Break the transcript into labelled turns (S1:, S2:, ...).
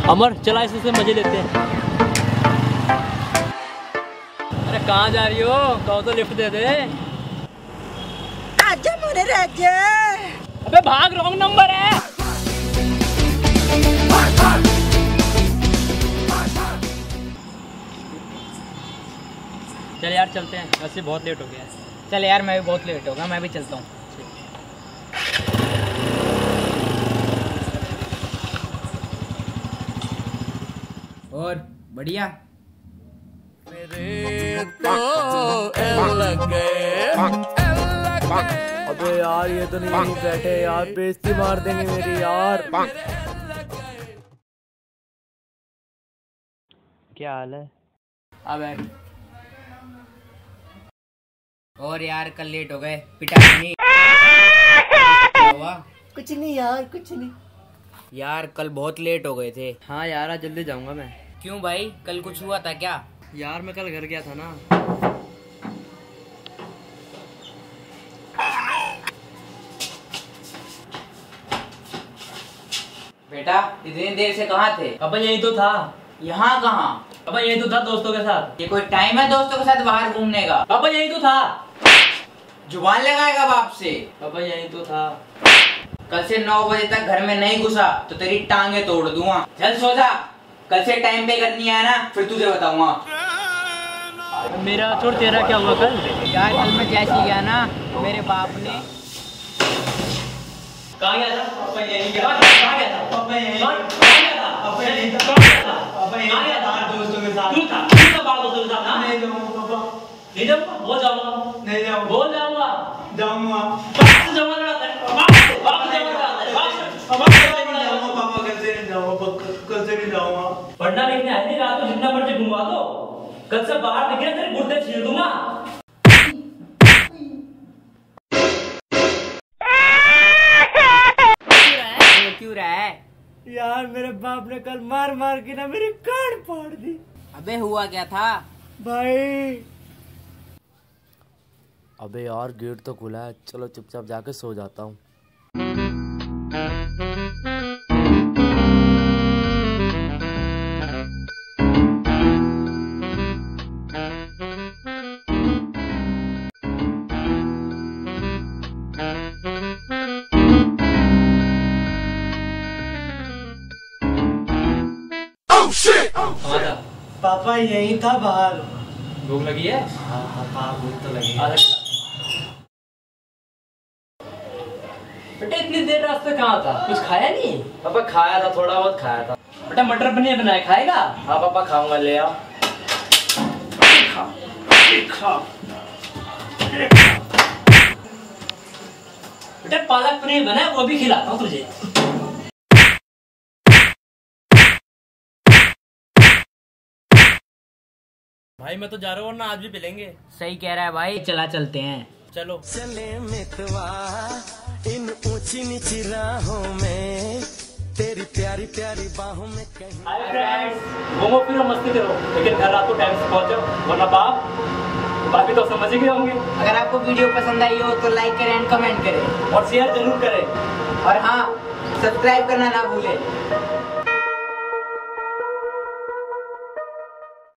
S1: अमर चला इससे मजे लेते हैं। अरे कहाँ जा रही हो? कहो तो लिफ्ट दे दे।
S2: आजा मोरे राजा।
S1: अबे भाग, रॉन्ग नंबर है। चल यार चलते हैं, वैसे बहुत लेट हो गया है।
S3: चल यार मैं भी बहुत लेट हो गया, मैं भी चलता हूँ। और बढ़िया
S4: अबे यार ये तो नहीं बैठे यार, बेइज्जती मार देंगे मेरी यार। क्या हाल है?
S3: अब और यार कल लेट हो गए, पिटा नहीं। क्या हुआ?
S4: कुछ नहीं यार, कुछ नहीं
S3: यार कल बहुत लेट हो गए थे।
S4: हाँ यार आज जल्दी जाऊंगा मैं।
S3: क्यों भाई, कल कुछ हुआ था क्या?
S4: यार मैं कल घर गया था ना।
S3: बेटा इतनी देर से कहाँ थे?
S1: अब यही तो था।
S3: यहाँ कहाँ?
S1: अब यही तो था दोस्तों के साथ।
S3: ये कोई टाइम है दोस्तों के साथ बाहर घूमने का?
S1: अब यही तो था।
S3: जुबान लगाएगा बाप से।
S1: अब यही तो था।
S3: कल से 9 बजे तक घर में नहीं घुसा तो तेरी टांगे तोड़ दूंगा। चल सो जा, कल से टाइम पे करनी है ना, फिर तुझे बताऊंगा।
S1: मेरा छोड़, तेरा क्या हुआ कल?
S3: यार कल मैं जैसे गया ना, मेरे बाप ने
S1: कहाँ गया था? पापा यहीं गया। कहाँ गया था? पापा यहीं। कहाँ गया था? पापा यहीं था। कहाँ गया था? पापा यहीं। कहाँ गया था? दोस्तों के साथ। तू था बाहर दोस्तों के साथ? नहीं जाऊँगा पापा। नहीं जाऊँगा? बोल जाऊँगा। नहीं जाऊँगा। बोल जाऊँगा। जाऊँगा। बाप से जाऊँगा लड़ाता है। बाप से जाऊँगा लड़ाता है। बाप से। पापा कल से नहीं जाऊँगा। कल से नहीं जाऊँगा। पढ़ना लिखने है नहीं, रात को जितना मर्जी घुमा दो। कल से बाहर निकले तेरे गुर्दे छील दूंगा।
S3: क्यों रहा है?
S4: यार मेरे बाप ने कल मार मार के ना मेरी कान फाड़ दी।
S3: अबे हुआ क्या था?
S4: भाई अबे यार गेट तो खुला है, चलो चुपचाप जाके सो जाता हूँ। पापा यहीं था बाहर।
S1: भूख लगी है?
S4: हाँ पापा भूख तो लगी।
S1: बेटा इतनी देर रास्ते कहाँ था? कुछ खाया नहीं?
S4: पापा खाया था, थोड़ा बहुत खाया था।
S1: बेटा मटर पनीर बनाया, खाएगा?
S4: हाँ पापा खाऊंगा, ले आओ।
S1: बेटा पालक पनीर बनाया, वो भी खिलाता हूँ तुझे। भाई मैं तो जा रहा हूँ, वरना आज भी पिलेंगे।
S3: सही कह रहा है भाई, चला चलते हैं।
S1: चलो।
S5: चले मितवा इन ऊंची नीची राहों में, तेरी प्यारी प्यारी बाहों में कहीं।
S1: हाय फ्रेंड्स, घूमो फिरो मस्ती करो, लेकिन घर रात को टाइम से पहुंचो, वरना बाकी तो समझ ही गए होंगे।
S3: अगर आपको वीडियो पसंद आई हो तो लाइक करें एंड कमेंट करें
S1: और शेयर जरूर करें।
S3: और हाँ, सब्सक्राइब करना ना भूलें।